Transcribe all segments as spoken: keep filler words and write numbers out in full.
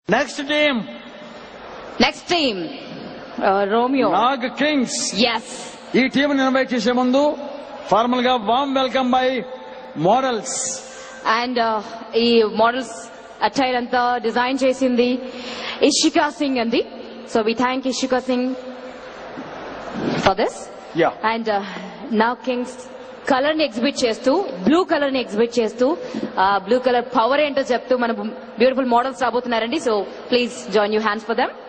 Next team. Next team. Uh, Romeo. Nag Kings. Yes. ఈ team invite చేసే ముందు formal గా warm welcome by models and ఈ models attire అంతా design చేసింది ఇషికా సింగ్ అండి. So we thank Ishika Singh for this. Yeah and Nag Kings colour ని exhibit చేస్తూ బ్లూ కలర్ ని ఎగ్జిబిట్ చేస్తూ బ్లూ కలర్ పవర్ ఏంటో చెప్తూ మన బ్యూటిఫుల్ మోడల్స్ రాబోతున్నారండి. So please join you hands for them.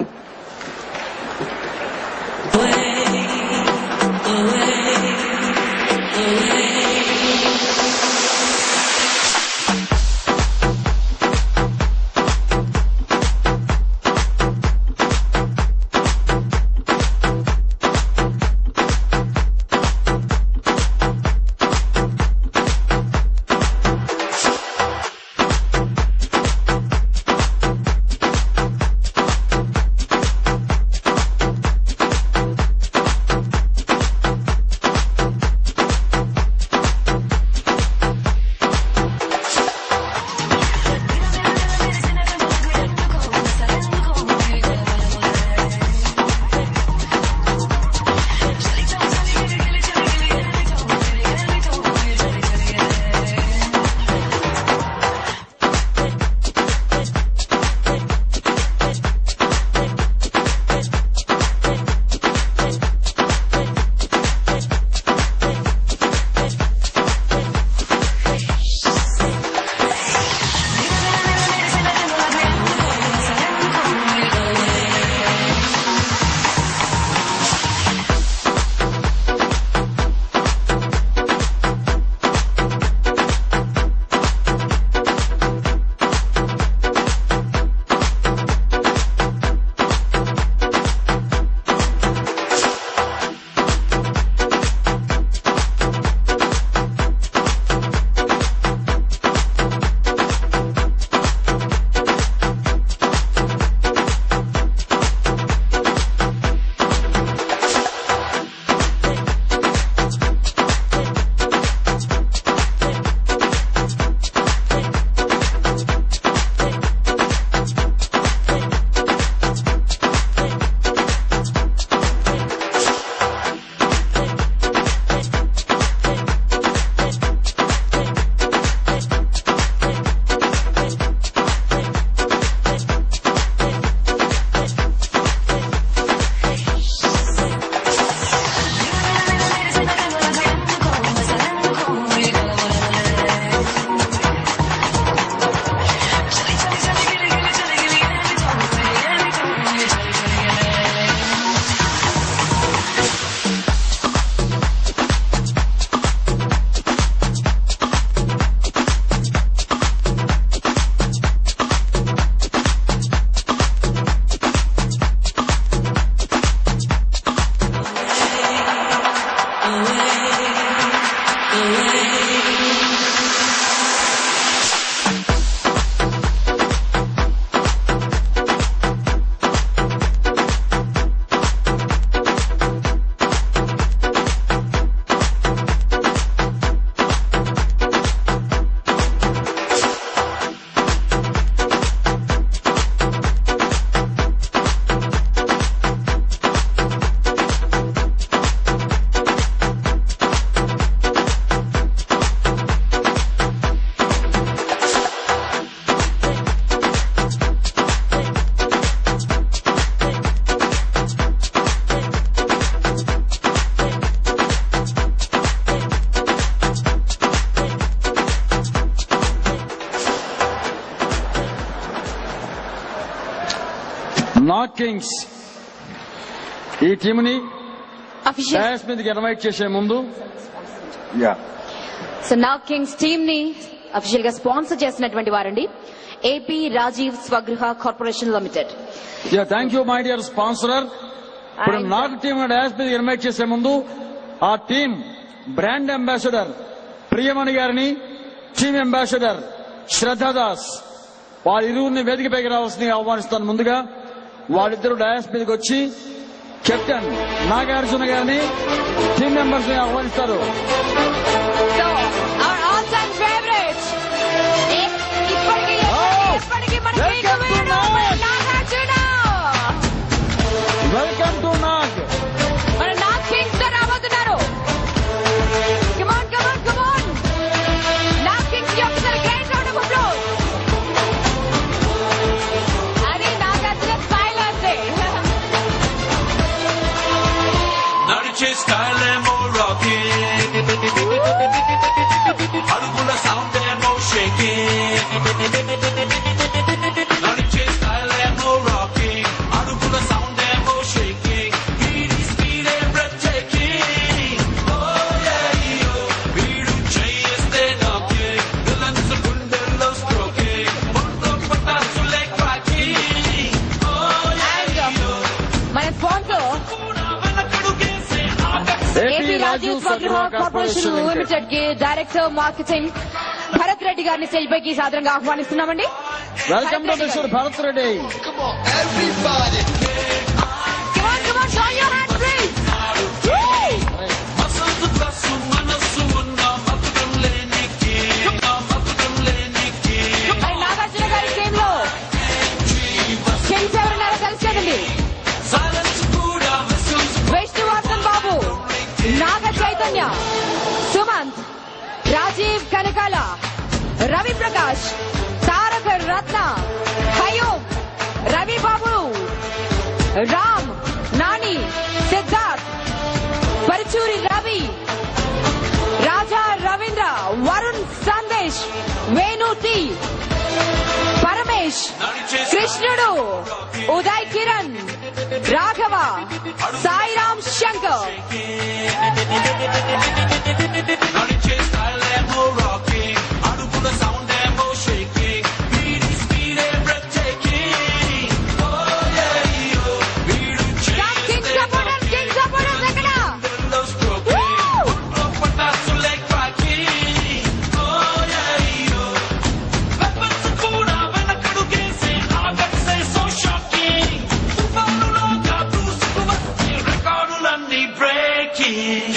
Nag Kings ఈ టీమ్ ని డాష్ మీదకి ఇన్వైట్ చేసే ముందు yeah so Nag kings team ని అఫీషియల్ గా స్పాన్సర్ చేసినటువంటి వారండి AP Rajiv Swagruha corporation limited. Yeah thank you my dear sponsorer. ఇప్పుడు నాగ్ టీమ్ డాష్ మీదకి ఇన్వైట్ చేసే ముందు ఆ టీమ్ బ్రాండ్ అంబాసిడర్ ప్రియమణి గారిని, టీమ్ అంబాసిడర్ శ్రద్ధాదాస్ వారి ఇరువురిని వేదికపైకి రావాల్సిందిగా ఆహ్వానిస్తాను. ముందుగా వాళ్ళిద్దరూ డయాస్ మీదకి వచ్చి కెప్టెన్ నాగార్జున గారిని, టీమ్ మెంబర్స్ ని ఆహ్వానిస్తారు. ఇప్పటికీ ఇప్పటికీ మనకి style and more rocking. Arugula sound and more shaking. Nariche style and more rocking. Arugula sound and more shaking. Greedy speed and breathtaking. Oh yeah, yo. Veedu cheyeste knocking. Villains gundallo stroking. Botto patasu like cracking. Oh yeah, yo. మన sponsor AP Rajiv Swagruha corporation limited కి director marketing Bharat Reddy గారిని stage పైకి సాదరంగా ఆహ్వానిస్తున్నామండి. Welcome to mister Bharat Reddy. Come on, everybody. Come on, come on, show your hands, please. మసలు కసు మనసు ఉన్న మధురం లేనికి మధురం లేనికి మరి నాగార్జున గారి టీమ్ లో కింగ్స్ ఎవరున్నారో తెలుసు కదండి. సైలెన్స్ కూడా విసిల్స్ విష్ణువర్ధన్ బాబు, నాగ చైతన్య, సుమంత్, రాజీవ్ కనకాల, రవి ప్రకాష్, తారక రత్న, హయూబ్, రవి బాబు, రామ్, నాని, సిద్ధార్థ్, పరుచూరి రవి, రాజా రవీంద్ర, వరుణ్ సందేశ్, వేణు టి, పరమేశ్, కృష్ణుడు, ఉదయ్ కిరణ్, రాఘవ, సాయిరామ్ శంకర్. నడిచే స్టైల్ ఏమో రాకింగ్ అడుగుల సౌండ్ ఏమో షేకింగ్ వీడి speed a breath taking oh yeah yo వీడు కింగ్ సపోర్టర్స్, కింగ్ సపోర్టర్స్ ఎక్కడ? చేలో స్ట్రోకింగ్ ఉట్లో పటాసు like cracking oh yeah yo weapons కూడా వెనకడుగేసే ఆగట్సే సో షాకింగ్ తుఫానులాగా దూసుకు వస్తే రికార్డులన్నీ breaking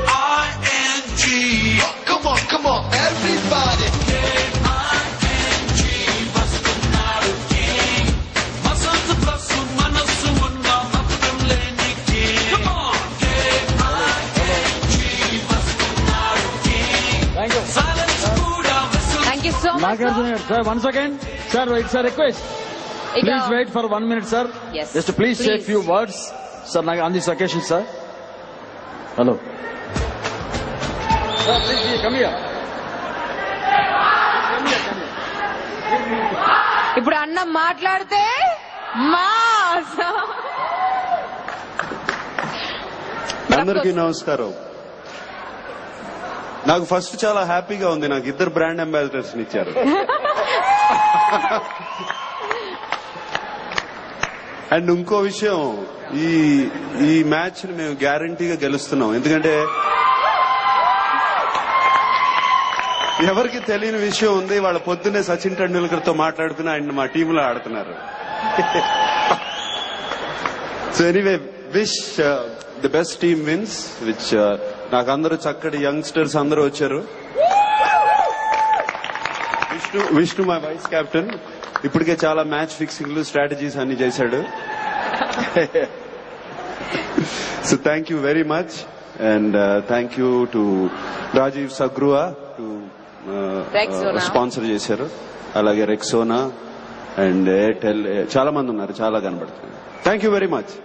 Come on, come on, everybody. K I N G, వస్తున్నాడు king. మసలు ప్లస్ మనసు ఉన్న మధురం లేని king. Come on, K I N G, వస్తున్నాడు king. Thank you. Silence కూడా whistle. Thank you so much. Nagarjuna గారు sir, one second sir, it's request, please wait for one minute sir. Yes. Just please say few words sir నాకు on this occasion sir. Hello sir, please come here. ఇప్పుడు అన్న మాట్లాడితే mass. అందరికీ నమస్కారం. నాకు first చాలా హ్యాపీగా ఉంది, నాకు ఇద్దరు బ్రాండ్ అంబాసిడర్స్ ఇచ్చారు. అండ్ ఇంకో విషయం, ఈ ఈ మ్యాచ్ ని మేము గ్యారంటీగా గెలుస్తున్నాం. ఎందుకంటే ఎవరికి తెలియని విషయం ఉంది, వాళ్ళ పొద్దున్నే సచిన్ టెండూల్కర్ తో మాట్లాడుకుని ఆయన మా టీంలో ఆడుతున్నారు. So anyway, wish the best team wins, which నాకు అందరూ చక్కటి యంగ్స్టర్స్ అందరూ వచ్చారు. Vishnu Vishnu my vice captain ఇప్పటికే చాలా మ్యాచ్ ఫిక్సింగ్లు స్ట్రాటజీస్ అన్ని చేశాడు. So thank you very much and thank you to Rajiv Swagruha to sponsor చేశారు, అలాగే రెక్సోనా అండ్ ఎయిర్టెల్, చాలా మంది ఉన్నారు, చాలా కనబడుతుంది. Thank you very much.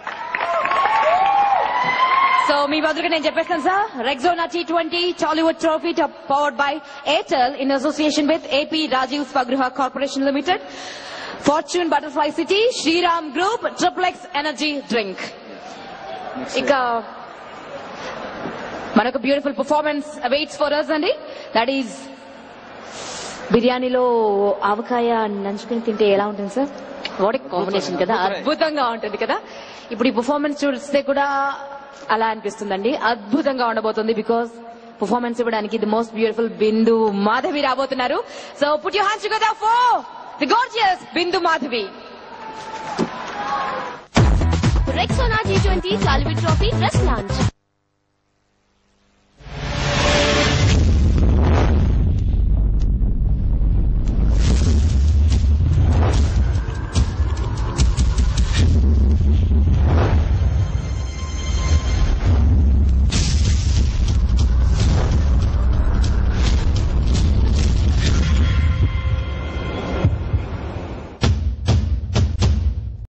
So మీ బదులుగా నేను చెప్పేస్తాను sir, Rexona T twenty Tollywood trophy powered by Airtel in association with AP Rajiv Swagruha corporation limited, Fortune butterfly city, Shriram group, triple X energy drink. ఇక మనకు beautiful performance awaits for us అండి. That is బిర్యానీలో ఆవకాయ నంచుకుని తింటే ఎలా ఉంటుంది సార్? వాట్ ఏ కాంబినేషన్ కదా, అద్భుతంగా ఉంటుంది కదా. ఇప్పుడు ఈ పర్ఫార్మెన్స్ చూస్తే కూడా అలా అనిపిస్తుందండి, అద్భుతంగా ఉండబోతుంది. బికాస్ పర్ఫార్మెన్స్ ఇవ్వడానికి the most beautiful Bindu Madhavi రాబోతున్నారు. So put your hands together for the gorgeous Bindu Madhavi. Rexona T twenty Tollywood Trophy Press Launch.